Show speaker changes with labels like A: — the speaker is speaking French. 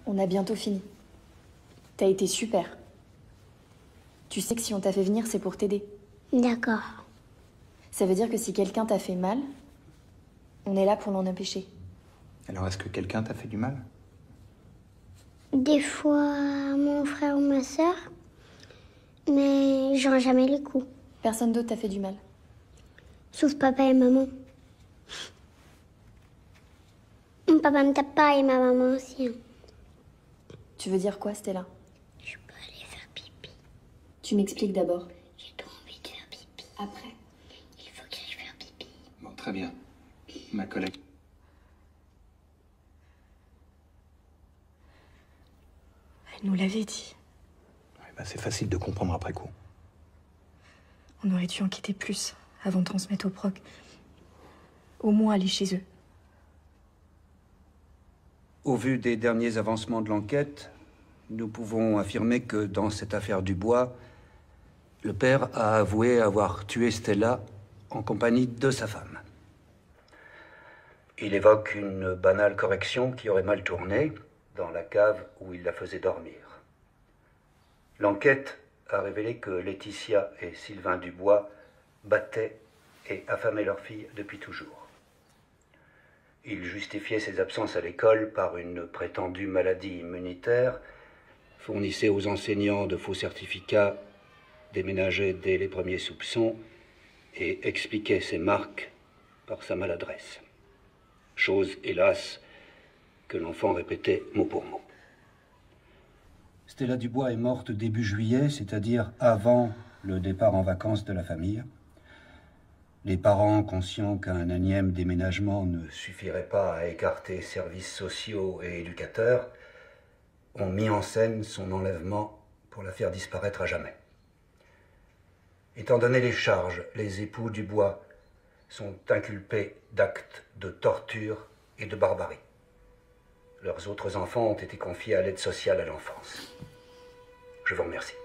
A: On a bientôt fini. T'as été super. Tu sais que si on t'a fait venir, c'est pour t'aider.
B: D'accord.
A: Ça veut dire que si quelqu'un t'a fait mal, on est là pour l'en empêcher.
C: Alors, est-ce que quelqu'un t'a fait du mal?
B: Des fois, mon frère ou ma soeur, mais genre jamais les coups.
A: Personne d'autre t'a fait du mal.
B: Sauf papa et maman. Mon papa me tape pas et ma maman aussi.
A: Tu veux dire quoi, Stella?
B: Je peux aller faire pipi.
A: Tu m'expliques d'abord.
B: J'ai trop envie de faire pipi.
A: Après.
B: Il faut que j'aille faire pipi.
C: Bon, très bien. Ma collègue.
D: Elle nous l'avait dit.
C: C'est facile de comprendre après coup.
D: On aurait dû enquêter plus avant de transmettre au proc. Au moins aller chez eux.
E: Au vu des derniers avancements de l'enquête, nous pouvons affirmer que dans cette affaire Dubois, le père a avoué avoir tué Stella en compagnie de sa femme. Il évoque une banale correction qui aurait mal tourné dans la cave où il la faisait dormir. L'enquête a révélé que Laetitia et Sylvain Dubois battaient et affamaient leur fille depuis toujours. Il justifiait ses absences à l'école par une prétendue maladie immunitaire, fournissait aux enseignants de faux certificats, déménageait dès les premiers soupçons et expliquait ses marques par sa maladresse. Chose, hélas, que l'enfant répétait mot pour mot. Stella Dubois est morte début juillet, c'est-à-dire avant le départ en vacances de la famille. Les parents, conscients qu'un énième déménagement ne suffirait pas à écarter services sociaux et éducateurs, ont mis en scène son enlèvement pour la faire disparaître à jamais. Étant donné les charges, les époux Dubois sont inculpés d'actes de torture et de barbarie. Leurs autres enfants ont été confiés à l'aide sociale à l'enfance. Je vous remercie.